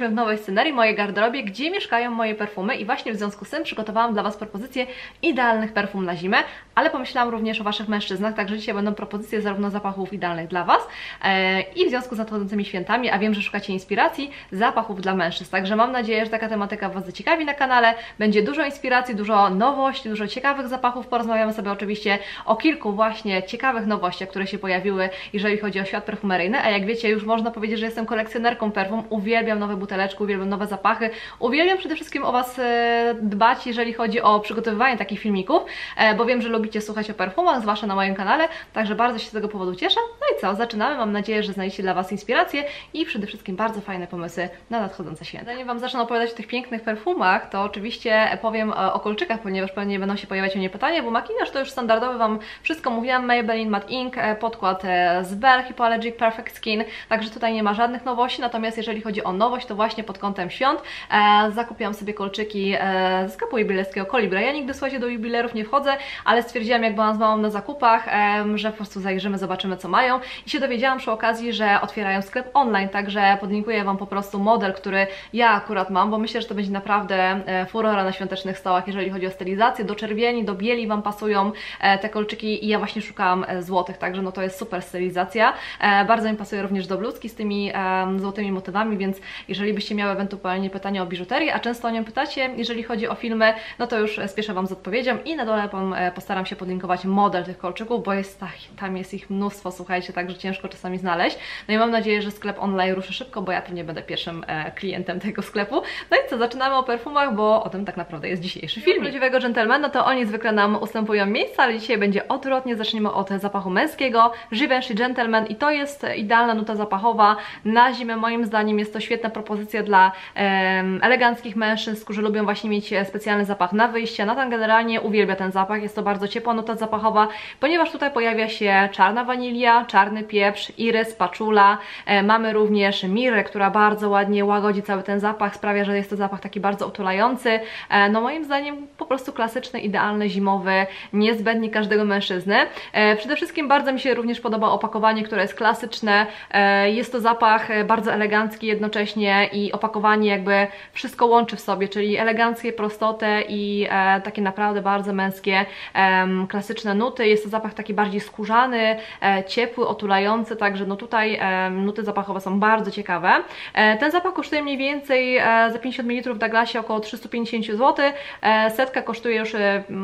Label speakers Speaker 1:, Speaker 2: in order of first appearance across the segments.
Speaker 1: jesteśmy w nowej scenerii, mojej garderobie, gdzie mieszkają moje perfumy i właśnie w związku z tym przygotowałam dla Was propozycje idealnych perfum na zimę, ale pomyślałam również o Waszych mężczyznach, także dzisiaj będą propozycje zarówno zapachów idealnych dla Was i w związku z nadchodzącymi świętami, a wiem, że szukacie inspiracji, zapachów dla mężczyzn, także mam nadzieję, że taka tematyka Was zaciekawi na kanale, będzie dużo inspiracji, dużo nowości, dużo ciekawych zapachów, porozmawiamy sobie oczywiście o kilku właśnie ciekawych nowościach, które się pojawiły, jeżeli chodzi o świat perfumeryjny, a jak wiecie, już można powiedzieć, że jestem kolekcjonerką perfum, uwielbiam nowe buteleczki, uwielbiam nowe zapachy, uwielbiam przede wszystkim o Was dbać, jeżeli chodzi o przygotowywanie takich filmików, bo wiem, że lubicie słuchać o perfumach, zwłaszcza na moim kanale, także bardzo się z tego powodu cieszę. No i co, zaczynamy, mam nadzieję, że znajdziecie dla Was inspiracje i przede wszystkim bardzo fajne pomysły na nadchodzące święta. Zanim Wam zacznę opowiadać o tych pięknych perfumach, to oczywiście powiem o kolczykach, ponieważ pewnie będą się pojawiać u mnie pytania, bo makijaż to już standardowy, Wam wszystko mówiłam, Maybelline Matte Ink, podkład z Bell Hypoallergenic Perfect Skin, także tutaj nie ma żadnych nowości, natomiast jeżeli chodzi o nowość, to właśnie pod kątem świąt zakupiłam sobie kolczyki ze sklepu jubilerskiego Kolibra. Ja nigdy, słuchajcie, do jubilerów nie wchodzę, ale stwierdziłam, jak byłam z mamą na zakupach, że po prostu zajrzymy, zobaczymy, co mają i się dowiedziałam przy okazji, że otwierają sklep online, także podlinkuję Wam po prostu model, który ja akurat mam, bo myślę, że to będzie naprawdę furora na świątecznych stołach, jeżeli chodzi o stylizację, do czerwieni, do bieli Wam pasują te kolczyki i ja właśnie szukałam złotych, także no to jest super stylizacja, bardzo mi pasuje również do bluzki z tymi złotymi motywami, więc jeżeli byście miały ewentualnie pytania o biżuterię, a często o nią pytacie, jeżeli chodzi o filmy, no to już spieszę Wam z odpowiedzią i na dole postaram się podlinkować model tych kolczyków, bo jest tam jest ich mnóstwo, słuchajcie, także ciężko czasami znaleźć. No i mam nadzieję, że sklep online ruszy szybko, bo ja pewnie będę pierwszym klientem tego sklepu. No i co, zaczynamy o perfumach, bo o tym tak naprawdę jest dzisiejszy film. Prawdziwego dżentelmena to oni zwykle nam ustępują miejsca, ale dzisiaj będzie odwrotnie. Zaczniemy od zapachu męskiego, Givenchy Gentleman i to jest idealna nuta zapachowa na zimę. Moim zdaniem jest to świetna propozycja dla eleganckich mężczyzn, którzy lubią właśnie mieć specjalny zapach na wyjście. Nathan generalnie uwielbia ten zapach, jest to bardzo ciepła nuta zapachowa, ponieważ tutaj pojawia się czarna wanilia, czarny pieprz, irys, paczula, mamy również mirę, która bardzo ładnie łagodzi cały ten zapach, sprawia, że jest to zapach taki bardzo otulający, no moim zdaniem po prostu klasyczny, idealny, zimowy, niezbędny każdego mężczyzny. Przede wszystkim bardzo mi się również podoba opakowanie, które jest klasyczne, jest to zapach bardzo elegancki jednocześnie i opakowanie jakby wszystko łączy w sobie, czyli eleganckie, prostotę i takie naprawdę bardzo męskie, klasyczne nuty. Jest to zapach taki bardziej skórzany, ciepły, otulający, także no tutaj nuty zapachowe są bardzo ciekawe. Ten zapach kosztuje mniej więcej za 50 ml w Douglasie około 350 zł, setka kosztuje już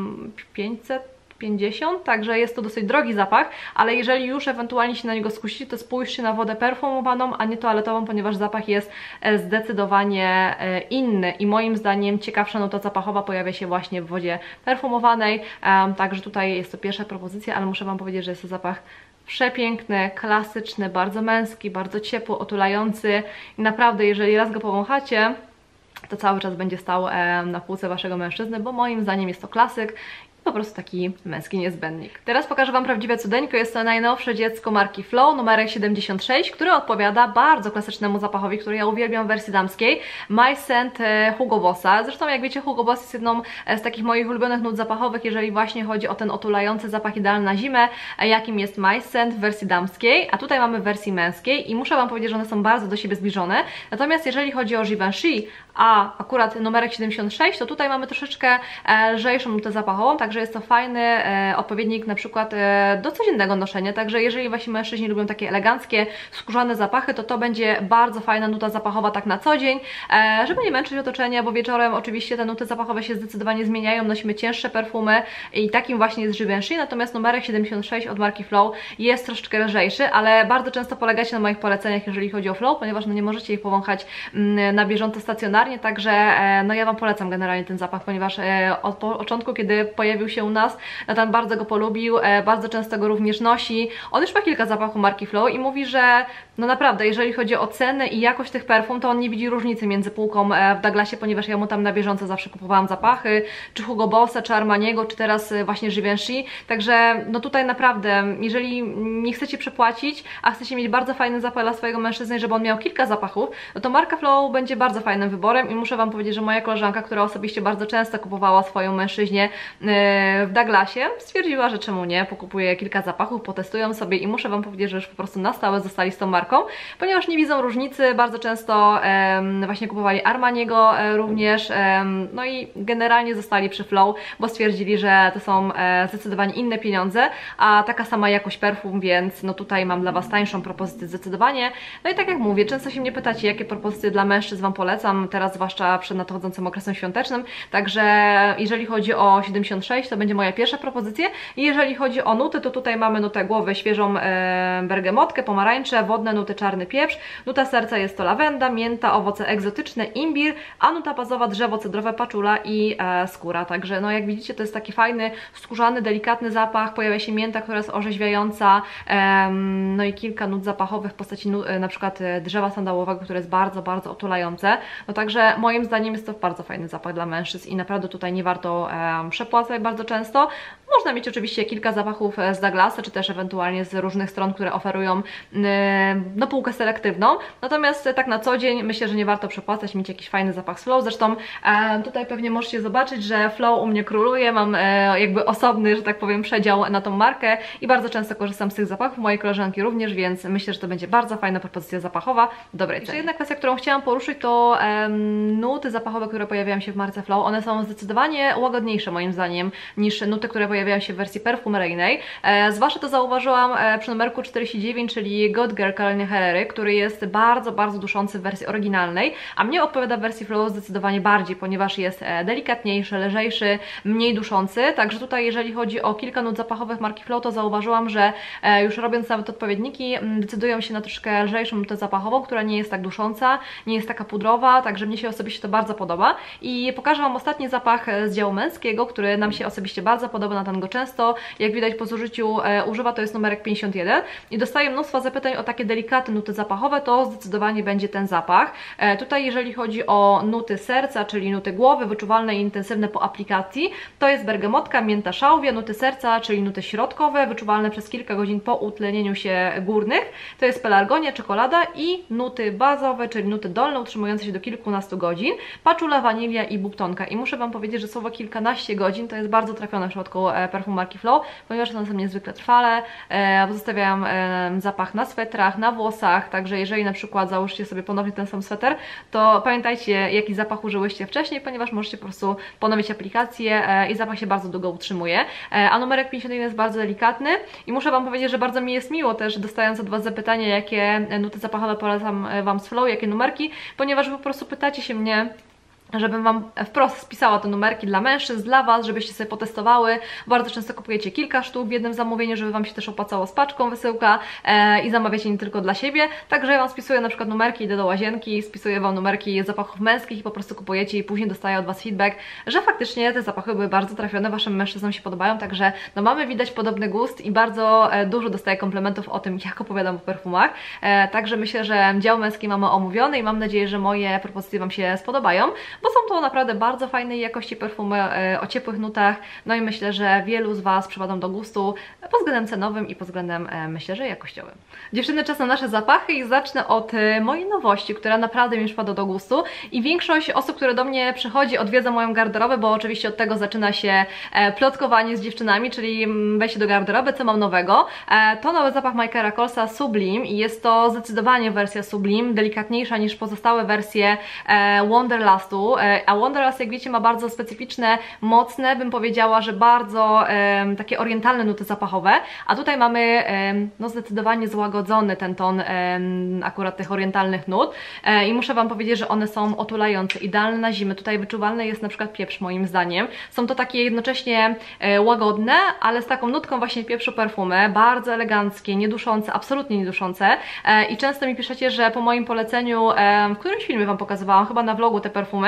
Speaker 1: 550, także jest to dosyć drogi zapach, ale jeżeli już ewentualnie się na niego skusicie, to spójrzcie na wodę perfumowaną, a nie toaletową, ponieważ zapach jest zdecydowanie inny i moim zdaniem ciekawsza nuta zapachowa pojawia się właśnie w wodzie perfumowanej, także tutaj jest to pierwsza propozycja, ale muszę Wam powiedzieć, że jest to zapach przepiękny, klasyczny, bardzo męski, bardzo ciepły, otulający i naprawdę, jeżeli raz go powąchacie, to cały czas będzie stał na półce Waszego mężczyzny, bo moim zdaniem jest to klasyk, po prostu taki męski niezbędnik. Teraz pokażę Wam prawdziwe cudeńko, jest to najnowsze dziecko marki Flow, numerek 76, które odpowiada bardzo klasycznemu zapachowi, który ja uwielbiam w wersji damskiej, My Scent Hugo Bossa. Zresztą jak wiecie, Hugo Boss jest jedną z takich moich ulubionych nut zapachowych, jeżeli właśnie chodzi o ten otulający zapach idealny na zimę, jakim jest My Scent w wersji damskiej, a tutaj mamy w wersji męskiej i muszę Wam powiedzieć, że one są bardzo do siebie zbliżone. Natomiast jeżeli chodzi o Givenchy, a akurat numerek 76, to tutaj mamy troszeczkę lżejszą nutę zapachową, także jest to fajny odpowiednik na przykład do codziennego noszenia, także jeżeli Wasi mężczyźni lubią takie eleganckie, skórzane zapachy, to będzie bardzo fajna nuta zapachowa tak na co dzień, żeby nie męczyć otoczenia, bo wieczorem oczywiście te nuty zapachowe się zdecydowanie zmieniają, nosimy cięższe perfumy i takim właśnie jest Givenchy, natomiast numerek 76 od marki Flow jest troszeczkę lżejszy, ale bardzo często polegacie na moich poleceniach, jeżeli chodzi o Flow, ponieważ no nie możecie ich powąchać na bieżąco stacjonarnie, także no ja Wam polecam generalnie ten zapach, ponieważ od początku, kiedy pojawił się u nas, Nathan bardzo go polubił, bardzo często go również nosi. On już ma kilka zapachów marki Flow i mówi, że no naprawdę, jeżeli chodzi o cenę i jakość tych perfum, to on nie widzi różnicy między półką w Douglasie, ponieważ ja mu tam na bieżąco zawsze kupowałam zapachy, czy Hugo Bossa, czy Armaniego, czy teraz właśnie Givenchy, także no tutaj naprawdę, jeżeli nie chcecie przepłacić, a chcecie mieć bardzo fajny zapach dla swojego mężczyzny, żeby on miał kilka zapachów, no to marka Flow będzie bardzo fajnym wyborem. kolorem i muszę Wam powiedzieć, że moja koleżanka, która osobiście bardzo często kupowała swoją mężczyźnie w Douglasie, stwierdziła, że czemu nie, pokupuje kilka zapachów, potestują sobie i muszę Wam powiedzieć, że już po prostu na stałe zostali z tą marką, ponieważ nie widzą różnicy, bardzo często właśnie kupowali Armaniego również, no i generalnie zostali przy Flow, bo stwierdzili, że to są zdecydowanie inne pieniądze, a taka sama jakość perfum, więc no tutaj mam dla Was tańszą propozycję zdecydowanie. No i tak jak mówię, często się mnie pytacie, jakie propozycje dla mężczyzn Wam polecam, teraz zwłaszcza przed nadchodzącym okresem świątecznym, także jeżeli chodzi o 76, to będzie moja pierwsza propozycja i jeżeli chodzi o nuty, to tutaj mamy nutę głowy, świeżą bergamotkę, pomarańcze, wodne nuty, czarny pieprz, nuta serca jest to lawenda, mięta, owoce egzotyczne, imbir, a nuta bazowa drzewo cedrowe, paczula i skóra, także no jak widzicie, to jest taki fajny, skórzany, delikatny zapach, pojawia się mięta, która jest orzeźwiająca, no i kilka nut zapachowych w postaci na przykład drzewa sandałowego, które jest bardzo, bardzo otulające, no także moim zdaniem jest to bardzo fajny zapach dla mężczyzn i naprawdę tutaj nie warto przepłacać bardzo często. Można mieć oczywiście kilka zapachów z Douglasa, czy też ewentualnie z różnych stron, które oferują no, półkę selektywną, natomiast tak na co dzień myślę, że nie warto przepłacać, mieć jakiś fajny zapach z Flow. Zresztą tutaj pewnie możecie zobaczyć, że Flow u mnie króluje, mam jakby osobny, że tak powiem, przedział na tą markę i bardzo często korzystam z tych zapachów, mojej koleżanki również, więc myślę, że to będzie bardzo fajna propozycja zapachowa w dobrej cenie. Jeszcze jedna kwestia, którą chciałam poruszyć, to nuty zapachowe, które pojawiają się w marce Flow. One są zdecydowanie łagodniejsze moim zdaniem niż nuty, które pojawiają się w wersji perfumeryjnej. Zwłaszcza to zauważyłam przy numerku 49, czyli God Girl Calvin Herrera, który jest bardzo, bardzo duszący w wersji oryginalnej, a mnie odpowiada w wersji Flow zdecydowanie bardziej, ponieważ jest delikatniejszy, lżejszy, mniej duszący. Także tutaj jeżeli chodzi o kilka nut zapachowych marki Flow, to zauważyłam, że już robiąc nawet odpowiedniki, decydują się na troszkę lżejszą nutę zapachową, która nie jest tak dusząca, nie jest taka pudrowa, także mnie się osobiście to bardzo podoba. I pokażę Wam ostatni zapach z działu męskiego, który nam się osobiście bardzo podoba, Nathan go często, jak widać po zużyciu używa, to jest numerek 51 i dostaję mnóstwo zapytań o takie delikatne nuty zapachowe, to zdecydowanie będzie ten zapach. Tutaj jeżeli chodzi o nuty serca, czyli nuty głowy, wyczuwalne i intensywne po aplikacji, to jest bergamotka, mięta, szałwia, nuty serca, czyli nuty środkowe, wyczuwalne przez kilka godzin po utlenieniu się górnych, to jest pelargonia, czekolada i nuty bazowe, czyli nuty dolne, utrzymujące się do kilkunastu godzin, paczula, wanilia i bubtonka. I muszę Wam powiedzieć, że słowo kilkanaście godzin to jest bardzo trafione w przypadku perfum marki Flow, ponieważ one są niezwykle trwale, pozostawiają zapach na swetrach, na włosach, także jeżeli na przykład założycie sobie ponownie ten sam sweter, to pamiętajcie, jaki zapach użyłyście wcześniej, ponieważ możecie po prostu ponowić aplikację i zapach się bardzo długo utrzymuje. A numerek 51 jest bardzo delikatny i muszę Wam powiedzieć, że bardzo mi jest miło też, dostając od Was zapytania, jakie nuty zapachowe polecam Wam z Flow, jakie numerki, ponieważ Wy po prostu pytacie się mnie, żebym Wam wprost spisała te numerki dla mężczyzn, dla Was, żebyście sobie potestowały. Bardzo często kupujecie kilka sztuk w jednym zamówieniu, żeby Wam się też opłacało z paczką wysyłka i zamawiacie nie tylko dla siebie. Także ja Wam spisuję na przykład numerki, idę do łazienki, spisuję Wam numerki zapachów męskich i po prostu kupujecie i później dostaję od Was feedback, że faktycznie te zapachy były bardzo trafione, Waszym mężczyznom się podobają, także no mamy widać podobny gust i bardzo dużo dostaję komplementów o tym, jak opowiadam o perfumach. Także myślę, że dział męski mamy omówiony i mam nadzieję, że moje propozycje Wam się spodobają, bo są to naprawdę bardzo fajnej jakości perfumy o ciepłych nutach, no i myślę, że wielu z Was przypadą do gustu pod względem cenowym i pod względem, myślę, że jakościowym. Dziewczyny, czas na nasze zapachy i zacznę od mojej nowości, która naprawdę mi przypada do gustu i większość osób, które do mnie przychodzi, odwiedza moją garderobę, bo oczywiście od tego zaczyna się plotkowanie z dziewczynami, czyli wejście do garderoby, co mam nowego. To nowy zapach Michaela Kolsa Sublime i jest to zdecydowanie wersja Sublime, delikatniejsza niż pozostałe wersje Wanderlustu, a Wanderlust, jak wiecie, ma bardzo specyficzne, mocne, bym powiedziała, że bardzo takie orientalne nuty zapachowe, a tutaj mamy no zdecydowanie złagodzony ten ton akurat tych orientalnych nut i muszę Wam powiedzieć, że one są otulające, idealne na zimę. Tutaj wyczuwalny jest na przykład pieprz moim zdaniem. Są to takie jednocześnie łagodne, ale z taką nutką właśnie pieprzu perfumy, bardzo eleganckie, nieduszące, absolutnie nieduszące i często mi piszecie, że po moim poleceniu, w którymś filmie Wam pokazywałam, chyba na vlogu te perfumy,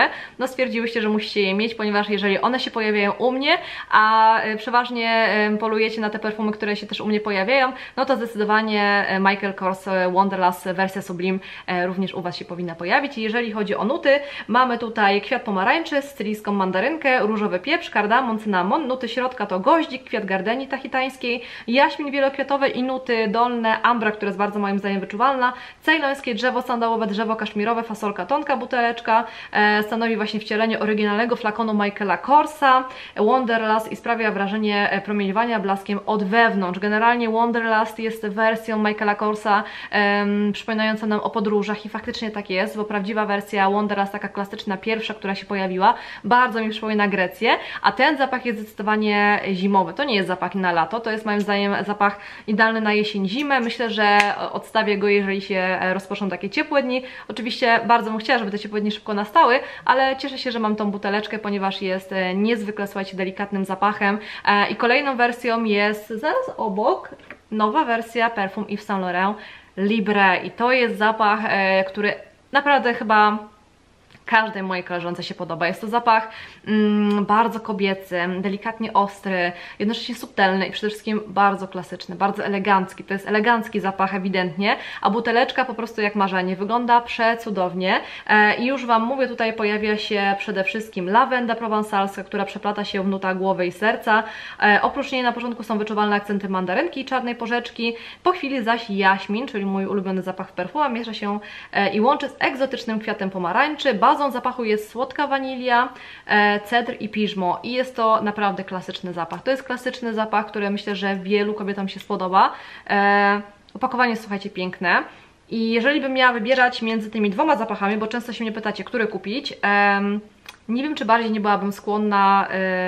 Speaker 1: no stwierdziłyście, że musicie je mieć, ponieważ jeżeli one się pojawiają u mnie, a przeważnie polujecie na te perfumy, które się też u mnie pojawiają, no to zdecydowanie Michael Kors Wanderlust wersja Sublime również u Was się powinna pojawić. I jeżeli chodzi o nuty, mamy tutaj kwiat pomarańczy, stylijską mandarynkę, różowy pieprz, kardamon, cynamon, nuty środka to goździk, kwiat gardeni tahitańskiej, jaśmin wielokwiatowy i nuty dolne ambra, która jest bardzo moim zdaniem wyczuwalna, cejlońskie drzewo sandałowe, drzewo kaszmirowe, fasolka tonka, buteleczka, stanowi właśnie wcielenie oryginalnego flakonu Michaela Korsa, Wanderlust i sprawia wrażenie promieniowania blaskiem od wewnątrz. Generalnie Wanderlust jest wersją Michaela Korsa przypominająca nam o podróżach i faktycznie tak jest, bo prawdziwa wersja Wanderlust, taka klasyczna, pierwsza, która się pojawiła, bardzo mi przypomina Grecję, a ten zapach jest zdecydowanie zimowy. To nie jest zapach na lato, to jest moim zdaniem zapach idealny na jesień, zimę. Myślę, że odstawię go, jeżeli się rozpoczną takie ciepłe dni. Oczywiście bardzo bym chciała, żeby te ciepłe dni szybko nastały, ale cieszę się, że mam tą buteleczkę, ponieważ jest niezwykle, słuchajcie, delikatnym zapachem. I kolejną wersją jest zaraz obok nowa wersja perfum Yves Saint Laurent Libre i to jest zapach, który naprawdę chyba każdej mojej koleżance się podoba. Jest to zapach bardzo kobiecy, delikatnie ostry, jednocześnie subtelny i przede wszystkim bardzo klasyczny, bardzo elegancki. To jest elegancki zapach ewidentnie, a buteleczka po prostu jak marzenie. Wygląda przecudownie i już Wam mówię, tutaj pojawia się przede wszystkim lawenda prowansalska, która przeplata się w nutach głowy i serca. Oprócz niej na początku są wyczuwalne akcenty mandarynki i czarnej porzeczki, po chwili zaś jaśmin, czyli mój ulubiony zapach w perfumach, miesza się i łączy z egzotycznym kwiatem pomarańczy. Bazą zapachu jest słodka wanilia, cedr i piżmo i jest to naprawdę klasyczny zapach. To jest klasyczny zapach, który myślę, że wielu kobietom się spodoba. Opakowanie jest, słuchajcie, piękne. I jeżeli bym miała wybierać między tymi dwoma zapachami, bo często się mnie pytacie, który kupić, nie wiem, czy bardziej nie byłabym skłonna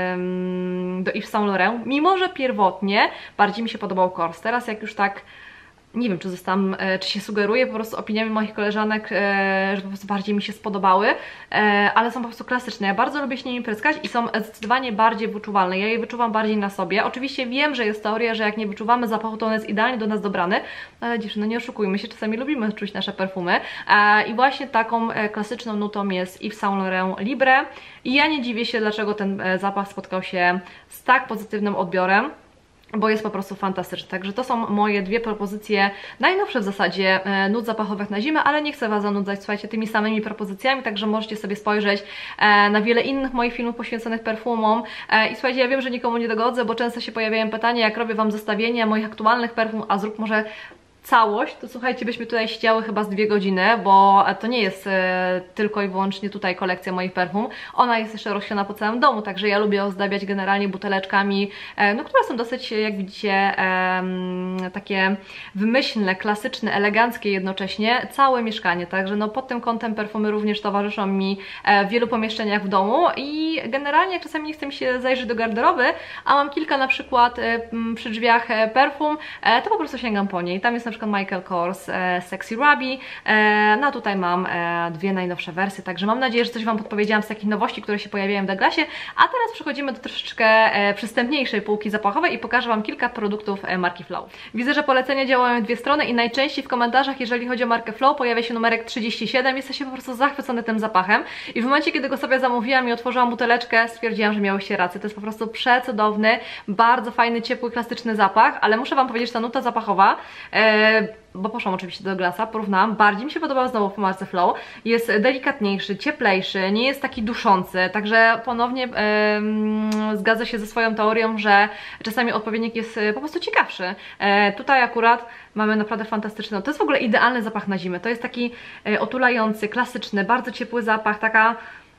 Speaker 1: do Yves Saint Laurent, mimo że pierwotnie bardziej mi się podobał Kors. Teraz jak już tak nie wiem, czy zostałam, czy się sugeruję po prostu opiniami moich koleżanek, że po prostu bardziej mi się spodobały, ale są po prostu klasyczne. Ja bardzo lubię się nimi pryskać i są zdecydowanie bardziej wyczuwalne. Ja je wyczuwam bardziej na sobie. Oczywiście wiem, że jest teoria, że jak nie wyczuwamy zapachu, to on jest idealnie do nas dobrany, ale dziewczyny, nie oszukujmy się, czasami lubimy czuć nasze perfumy. I właśnie taką klasyczną nutą jest Yves Saint Laurent Libre i ja nie dziwię się, dlaczego ten zapach spotkał się z tak pozytywnym odbiorem, bo jest po prostu fantastyczny. Także to są moje dwie propozycje, najnowsze w zasadzie nut zapachowych na zimę, ale nie chcę Was zanudzać, słuchajcie, tymi samymi propozycjami, także możecie sobie spojrzeć na wiele innych moich filmów poświęconych perfumom. I słuchajcie, ja wiem, że nikomu nie dogodzę, bo często się pojawiają pytania, jak robię Wam zestawienie moich aktualnych perfum, a zrób może całość, to słuchajcie, byśmy tutaj siedziały chyba z 2 godziny, bo to nie jest tylko i wyłącznie tutaj kolekcja moich perfum, ona jest jeszcze rozsiana po całym domu, także ja lubię ozdabiać generalnie buteleczkami, no, które są dosyć, jak widzicie, takie wymyślne, klasyczne, eleganckie jednocześnie, całe mieszkanie, także no pod tym kątem perfumy również towarzyszą mi w wielu pomieszczeniach w domu i generalnie jak czasami nie chcę mi się zajrzeć do garderoby, a mam kilka na przykład przy drzwiach perfum, to po prostu sięgam po niej. Tam jest na przykład Michael Kors Sexy Ruby, no a tutaj mam dwie najnowsze wersje, także mam nadzieję, że coś Wam podpowiedziałam z takich nowości, które się pojawiają w Douglasie, a teraz przechodzimy do troszeczkę przystępniejszej półki zapachowej i pokażę Wam kilka produktów marki Flow. Widzę, że polecenia działają w dwie strony i najczęściej w komentarzach, jeżeli chodzi o markę Flow, pojawia się numerek 37, jesteście po prostu zachwycony tym zapachem i w momencie, kiedy go sobie zamówiłam i otworzyłam buteleczkę, stwierdziłam, że miałyście rację, to jest po prostu przecudowny, bardzo fajny, ciepły, klasyczny zapach, ale muszę Wam powiedzieć, że ta nuta zapachowa, bo poszłam oczywiście do Douglasa, porównałam, bardziej mi się podobał znowu w marce Flow, jest delikatniejszy, cieplejszy, nie jest taki duszący, także ponownie zgadza się ze swoją teorią, że czasami odpowiednik jest po prostu ciekawszy. Tutaj akurat mamy naprawdę fantastyczny, to jest w ogóle idealny zapach na zimę, to jest taki otulający, klasyczny, bardzo ciepły zapach, taka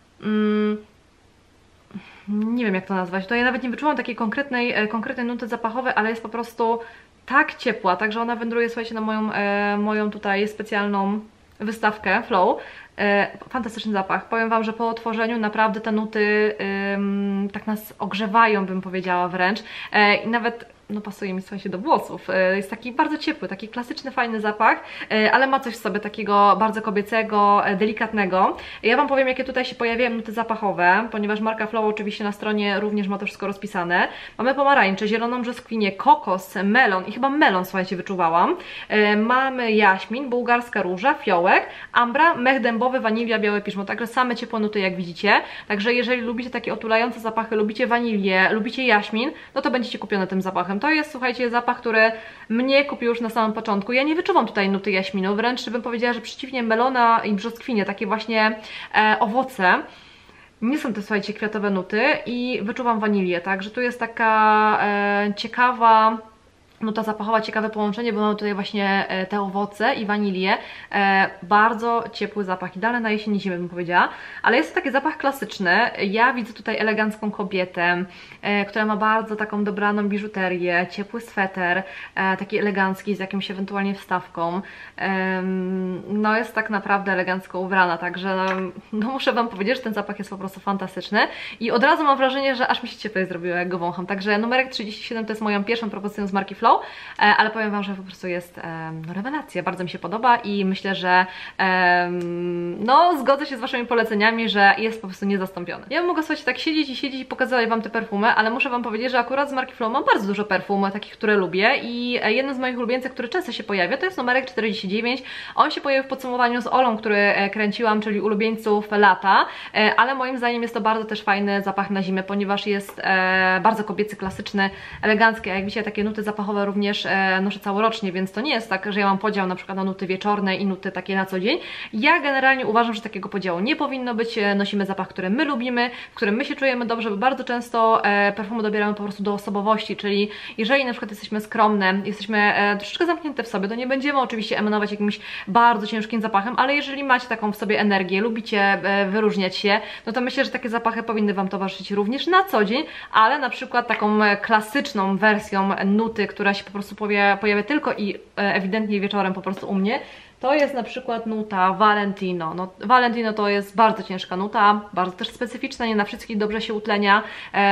Speaker 1: nie wiem jak to nazwać, to ja nawet nie wyczułam takiej konkretnej nuty zapachowej, ale jest po prostu tak ciepła, także ona wędruje, słuchajcie, na moją tutaj specjalną wystawkę Flow. Fantastyczny zapach. Powiem Wam, że po otworzeniu naprawdę te nuty tak nas ogrzewają, bym powiedziała wręcz. I nawet no pasuje mi w sensie do włosów. Jest taki bardzo ciepły, taki klasyczny, fajny zapach, ale ma coś w sobie takiego bardzo kobiecego, delikatnego. Ja Wam powiem, jakie tutaj się pojawiają nuty zapachowe, ponieważ marka Flow oczywiście na stronie również ma to wszystko rozpisane. Mamy pomarańczę, zieloną brzoskwinię, kokos, melon i chyba melon, słuchajcie, wyczuwałam. Mamy jaśmin, bułgarska róża, fiołek, ambra, mech dębowy, wanilia, białe piżmo. Także same ciepłe nuty, jak widzicie. Także jeżeli lubicie takie otulające zapachy, lubicie wanilię, lubicie jaśmin, no to będziecie kupione tym zapachem. To jest, słuchajcie, zapach, który mnie kupił już na samym początku. Ja nie wyczuwam tutaj nuty jaśminu, wręcz bym powiedziała, że przeciwnie melona i brzoskwinie, takie właśnie owoce. Nie są to, słuchajcie, kwiatowe nuty i wyczuwam wanilię, także tu jest taka ciekawa nuta zapachowa, ciekawe połączenie, bo mamy tutaj właśnie te owoce i wanilię. Bardzo ciepły zapach, idealny na jesień i zimę, bym powiedziała, ale jest to taki zapach klasyczny. Ja widzę tutaj elegancką kobietę, która ma bardzo taką dobraną biżuterię, ciepły sweter, taki elegancki z jakimś ewentualnie wstawką. No jest tak naprawdę elegancko ubrana, także no muszę Wam powiedzieć, że ten zapach jest po prostu fantastyczny i od razu mam wrażenie, że aż mi się cieplej zrobiło, jak go wącham. Także numerek 37 to jest moją pierwszą propozycją z marki Flow, ale powiem Wam, że po prostu jest no, rewelacja, bardzo mi się podoba i myślę, że no zgodzę się z Waszymi poleceniami, że jest po prostu niezastąpiony. Ja bym mogła, słuchajcie, tak siedzieć i pokazywać Wam te perfumy, ale muszę Wam powiedzieć, że akurat z marki Flow mam bardzo dużo perfum, takich, które lubię i jeden z moich ulubieńców, który często się pojawia, to jest numerek 49. On się pojawił w podsumowaniu z Olą, który kręciłam, czyli ulubieńców lata, ale moim zdaniem jest to bardzo też fajny zapach na zimę, ponieważ jest bardzo kobiecy, klasyczny, elegancki, a jak widzicie, takie nuty zapachowe również noszę całorocznie, więc to nie jest tak, że ja mam podział na przykład na nuty wieczorne i nuty takie na co dzień. Ja generalnie uważam, że takiego podziału nie powinno być. Nosimy zapach, który my lubimy, w którym my się czujemy dobrze, bo bardzo często perfumy dobieramy po prostu do osobowości, czyli jeżeli na przykład jesteśmy skromne, jesteśmy troszeczkę zamknięte w sobie, to nie będziemy oczywiście emanować jakimś bardzo ciężkim zapachem, ale jeżeli macie taką w sobie energię, lubicie wyróżniać się, no to myślę, że takie zapachy powinny Wam towarzyszyć również na co dzień, ale na przykład taką klasyczną wersją nuty, która się po prostu pojawia tylko i ewidentnie wieczorem po prostu u mnie, to jest na przykład nuta Valentino. No, Valentino to jest bardzo ciężka nuta, bardzo też specyficzna, nie na wszystkich dobrze się utlenia,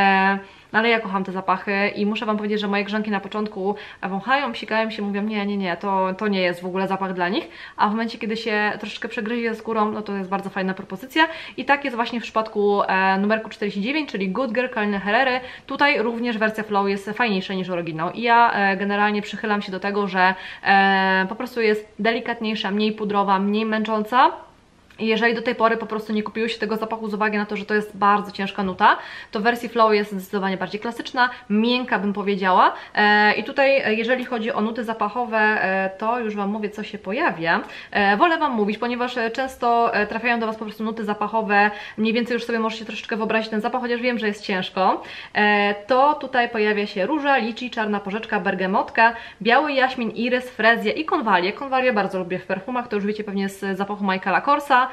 Speaker 1: ale ja kocham te zapachy i muszę Wam powiedzieć, że moje grzanki na początku wąchają, psikają się, mówią nie, to nie jest w ogóle zapach dla nich, a w momencie, kiedy się troszeczkę przegryzie skórą, no to jest bardzo fajna propozycja i tak jest właśnie w przypadku numerku 49, czyli Good Girl Carolina Herrera. Tutaj również wersja Flow jest fajniejsza niż oryginał i ja generalnie przychylam się do tego, że po prostu jest delikatniejsza, mniej pudrowa, mniej męcząca. I jeżeli do tej pory po prostu nie kupiły się tego zapachu z uwagi na to, że to jest bardzo ciężka nuta, to w wersji Flow jest zdecydowanie bardziej klasyczna, miękka bym powiedziała. I tutaj jeżeli chodzi o nuty zapachowe, to już Wam mówię, co się pojawia. Wolę Wam mówić, ponieważ często trafiają do Was po prostu nuty zapachowe, mniej więcej już sobie możecie troszeczkę wyobrazić ten zapach, chociaż wiem, że jest ciężko. To tutaj pojawia się róża, liczy, czarna porzeczka, bergamotka, biały jaśmin, irys, frezja i konwalię. Konwalię bardzo lubię w perfumach, to już wiecie pewnie z zapachu Michaela Korsa.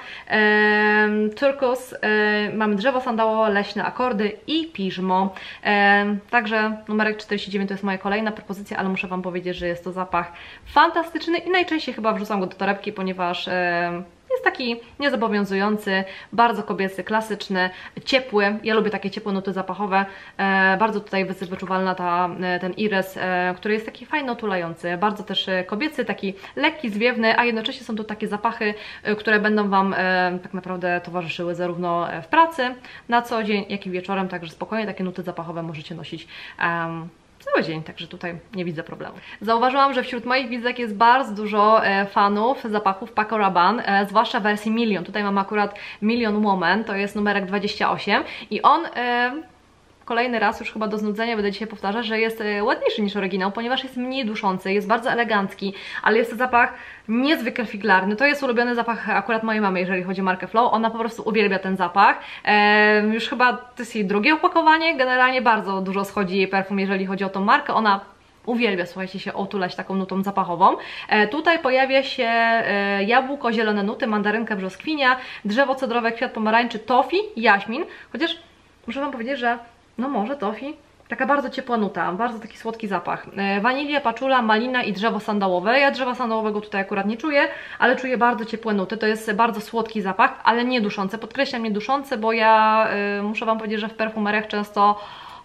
Speaker 1: Turkus, mamy drzewo sandałowe, leśne akordy i piżmo. Także numerek 49 to jest moja kolejna propozycja, ale muszę Wam powiedzieć, że jest to zapach fantastyczny i najczęściej chyba wrzucam go do torebki, ponieważ jest taki niezobowiązujący, bardzo kobiecy, klasyczny, ciepły. Ja lubię takie ciepłe nuty zapachowe. Bardzo tutaj wyczuwalna ten irys, który jest taki fajno otulający. Bardzo też kobiecy, taki lekki, zwiewny, a jednocześnie są to takie zapachy, które będą Wam tak naprawdę towarzyszyły zarówno w pracy na co dzień, jak i wieczorem. Także spokojnie takie nuty zapachowe możecie nosić cały dzień, także tutaj nie widzę problemu. Zauważyłam, że wśród moich widzek jest bardzo dużo fanów zapachów Paco Rabanne, zwłaszcza wersji Million. Tutaj mam akurat Million Woman, to jest numerek 28 i on kolejny raz, już chyba do znudzenia będę dzisiaj powtarzać, że jest ładniejszy niż oryginał, ponieważ jest mniej duszący, jest bardzo elegancki, ale jest to zapach niezwykle figlarny. To jest ulubiony zapach akurat mojej mamy, jeżeli chodzi o markę Flow. Ona po prostu uwielbia ten zapach. Już chyba to jest jej drugie opakowanie. Generalnie bardzo dużo schodzi jej perfum, jeżeli chodzi o tą markę. Ona uwielbia, słuchajcie, się otulać taką nutą zapachową. Tutaj pojawia się jabłko, zielone nuty, mandarynka, brzoskwinia, drzewo cedrowe, kwiat pomarańczy, tofi, jaśmin. Chociaż muszę Wam powiedzieć, że no może tofi. Taka bardzo ciepła nuta, bardzo taki słodki zapach. Wanilia, paczula, malina i drzewo sandałowe. Ja drzewa sandałowego tutaj akurat nie czuję, ale czuję bardzo ciepłe nuty. To jest bardzo słodki zapach, ale nie duszący. Podkreślam, nie duszący, bo ja muszę Wam powiedzieć, że w perfumeriach często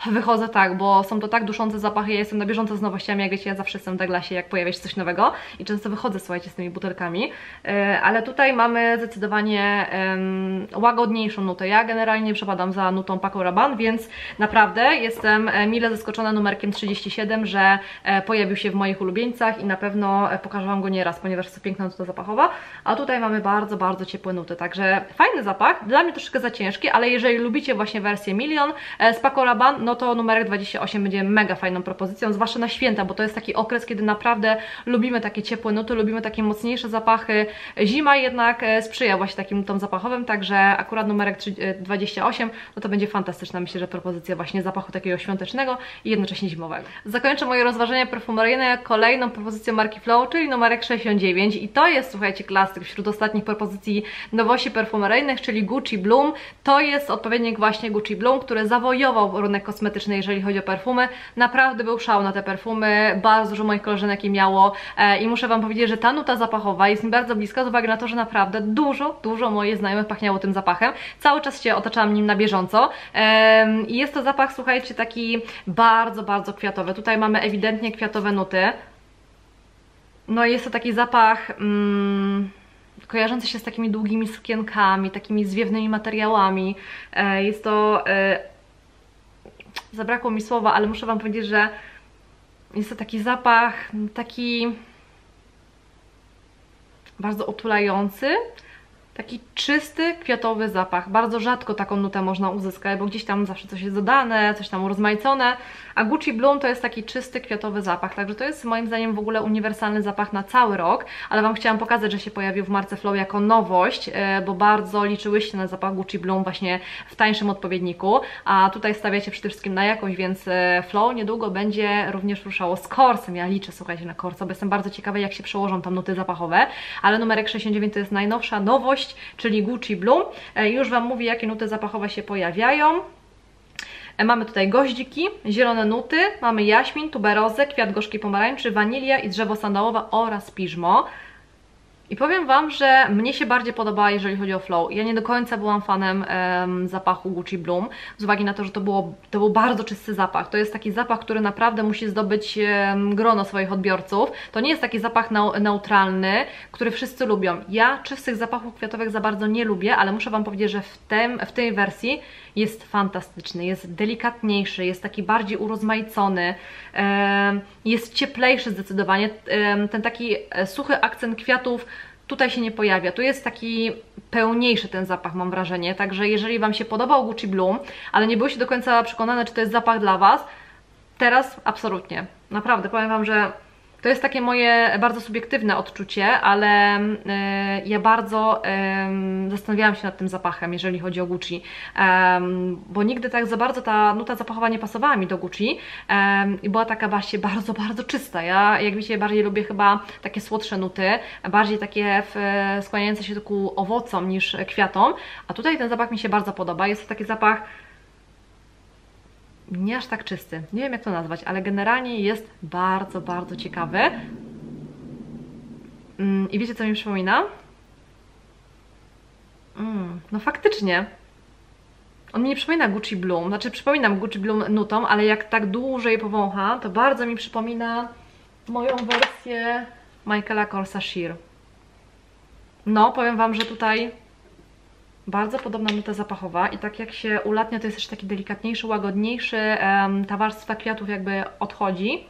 Speaker 1: wychodzę tak, bo są to tak duszące zapachy, ja jestem na bieżąco z nowościami, jak wiecie, ja zawsze jestem w Douglasie, jak pojawia się coś nowego i często wychodzę, słuchajcie, z tymi butelkami, ale tutaj mamy zdecydowanie łagodniejszą nutę. Ja generalnie przepadam za nutą Paco Rabanne, więc naprawdę jestem mile zaskoczona numerkiem 37, że pojawił się w moich ulubieńcach i na pewno pokażę Wam go nieraz, ponieważ jest to piękna nuta zapachowa, a tutaj mamy bardzo, bardzo ciepłe nuty, także fajny zapach, dla mnie troszkę za ciężki, ale jeżeli lubicie właśnie wersję Million z Paco Rabanne, no to numerek 28 będzie mega fajną propozycją, zwłaszcza na święta, bo to jest taki okres, kiedy naprawdę lubimy takie ciepłe nuty, lubimy takie mocniejsze zapachy. Zima jednak sprzyja właśnie takim nutom zapachowym, także akurat numerek 28, no to będzie fantastyczna, myślę, że propozycja właśnie zapachu takiego świątecznego i jednocześnie zimowego. Zakończę moje rozważania perfumeryjne kolejną propozycją marki Flow, czyli numerek 69 i to jest, słuchajcie, klasyk wśród ostatnich propozycji nowości perfumeryjnych, czyli Gucci Bloom. To jest odpowiednik właśnie Gucci Bloom, który zawojował rynek kosmetyczny, jeżeli chodzi o perfumy. Naprawdę był szał na te perfumy, bardzo dużo moich koleżanek je miało i muszę Wam powiedzieć, że ta nuta zapachowa jest mi bardzo bliska z uwagi na to, że naprawdę dużo moich znajomych pachniało tym zapachem. Cały czas się otaczałam nim na bieżąco i jest to zapach, słuchajcie, taki bardzo kwiatowy. Tutaj mamy ewidentnie kwiatowe nuty. No i jest to taki zapach kojarzący się z takimi długimi sukienkami, takimi zwiewnymi materiałami. Jest to... zabrakło mi słowa, ale muszę Wam powiedzieć, że jest to taki zapach, taki bardzo otulający, taki czysty, kwiatowy zapach. Bardzo rzadko taką nutę można uzyskać, bo gdzieś tam zawsze coś jest dodane, coś tam urozmaicone, a Gucci Bloom to jest taki czysty, kwiatowy zapach, także to jest moim zdaniem w ogóle uniwersalny zapach na cały rok, ale Wam chciałam pokazać, że się pojawił w marce Flow jako nowość, bo bardzo liczyłyście na zapach Gucci Bloom właśnie w tańszym odpowiedniku, a tutaj stawiacie przede wszystkim na jakąś, więc Flow niedługo będzie również ruszało z Corsem. Ja liczę, słuchajcie, na Corsa, bo jestem bardzo ciekawa, jak się przełożą tam nuty zapachowe, ale numerek 69 to jest najnowsza nowość, czyli Gucci Bloom. Już Wam mówię, jakie nuty zapachowe się pojawiają. Mamy tutaj goździki, zielone nuty, mamy jaśmin, tuberozę, kwiat gorzkiej pomarańczy, wanilia i drzewo sandałowe oraz piżmo. I powiem Wam, że mnie się bardziej podoba, jeżeli chodzi o Flow. Ja nie do końca byłam fanem zapachu Gucci Bloom, z uwagi na to, że to był bardzo czysty zapach. To jest taki zapach, który naprawdę musi zdobyć grono swoich odbiorców. To nie jest taki zapach neutralny, który wszyscy lubią. Ja czystych zapachów kwiatowych za bardzo nie lubię, ale muszę Wam powiedzieć, że w tej wersji jest fantastyczny, jest delikatniejszy, jest taki bardziej urozmaicony, jest cieplejszy zdecydowanie. Ten taki suchy akcent kwiatów tutaj się nie pojawia. Tu jest taki pełniejszy ten zapach, mam wrażenie. Także jeżeli Wam się podobał Gucci Bloom, ale nie byłyście do końca przekonane, czy to jest zapach dla Was, teraz absolutnie. Naprawdę, powiem Wam, że to jest takie moje bardzo subiektywne odczucie, ale ja bardzo zastanawiałam się nad tym zapachem, jeżeli chodzi o Gucci, bo nigdy tak za bardzo ta nuta zapachowa nie pasowała mi do Gucci i była taka właśnie bardzo czysta. Ja, jak wiecie, bardziej lubię chyba takie słodsze nuty, bardziej takie skłaniające się ku owocom niż kwiatom, a tutaj ten zapach mi się bardzo podoba. Jest to taki zapach nie aż tak czysty, nie wiem jak to nazwać, ale generalnie jest bardzo ciekawy. I wiecie, co mi przypomina? No faktycznie on mi nie przypomina Gucci Bloom, znaczy przypominam Gucci Bloom nutą, ale jak tak dłużej powącha, to bardzo mi przypomina moją wersję Michaela Korsa Sheer. No, powiem Wam, że tutaj bardzo podobna nuta zapachowa i tak jak się ulatnia, to jest też taki delikatniejszy, łagodniejszy, ta warstwa kwiatów jakby odchodzi.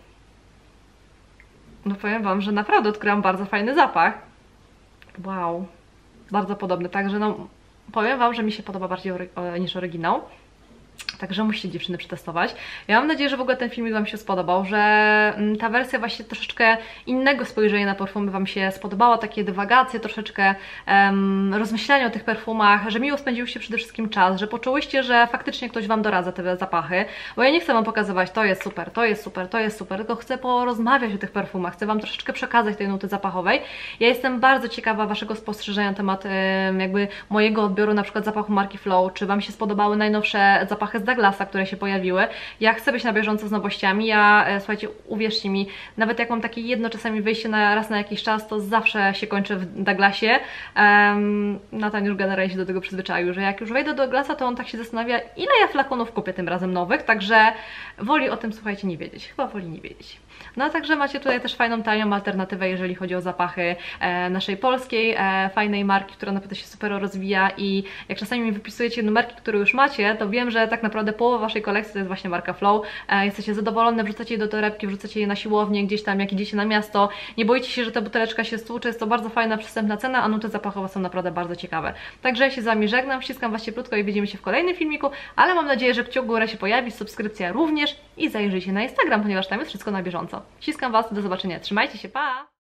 Speaker 1: No powiem Wam, że naprawdę odkryłam bardzo fajny zapach. Wow, bardzo podobny, także no powiem Wam, że mi się podoba bardziej niż oryginał. Także musicie dziewczyny przetestować. Ja mam nadzieję, że w ogóle ten filmik Wam się spodobał, że ta wersja właśnie troszeczkę innego spojrzenia na perfumy Wam się spodobała, takie dywagacje, troszeczkę rozmyślania o tych perfumach, że miło spędziłyście przede wszystkim czas, że poczułyście, że faktycznie ktoś Wam doradza te zapachy, bo ja nie chcę Wam pokazywać, to jest super, to jest super, to jest super, tylko chcę porozmawiać o tych perfumach, chcę Wam troszeczkę przekazać tej nuty zapachowej. Ja jestem bardzo ciekawa Waszego spostrzeżenia na temat jakby mojego odbioru na przykład zapachu marki Flow, czy Wam się spodobały najnowsze zapachy zapachy z Douglasa, które się pojawiły. Ja chcę być na bieżąco z nowościami. Ja, słuchajcie, uwierzcie mi, nawet jak mam takie jedno czasami wyjście raz na jakiś czas, to zawsze się kończy w Douglasie. Natan już generalnie się do tego przyzwyczaił, że jak już wejdę do Douglasa, to on tak się zastanawia, ile ja flakonów kupię tym razem nowych, także woli o tym, słuchajcie, nie wiedzieć. Chyba woli nie wiedzieć. No a także macie tutaj też fajną, tanią alternatywę, jeżeli chodzi o zapachy naszej polskiej, fajnej marki, która naprawdę się super rozwija i jak czasami mi wypisujecie numerki, które już macie, to wiem, że tak naprawdę połowa waszej kolekcji to jest właśnie marka Flow. Jesteście zadowolone, wrzucacie je do torebki, wrzucacie je na siłownię, gdzieś tam jak idziecie na miasto, nie boicie się, że ta buteleczka się stłucze, jest to bardzo fajna, przystępna cena, a nuty zapachowe są naprawdę bardzo ciekawe. Także ja się z wami żegnam, ściskam was cieplutko i widzimy się w kolejnym filmiku, ale mam nadzieję, że kciuk w górę się pojawi, subskrypcja również i zajrzyjcie na Instagram, ponieważ tam jest wszystko na bieżąco. Ściskam was, do zobaczenia, trzymajcie się, pa!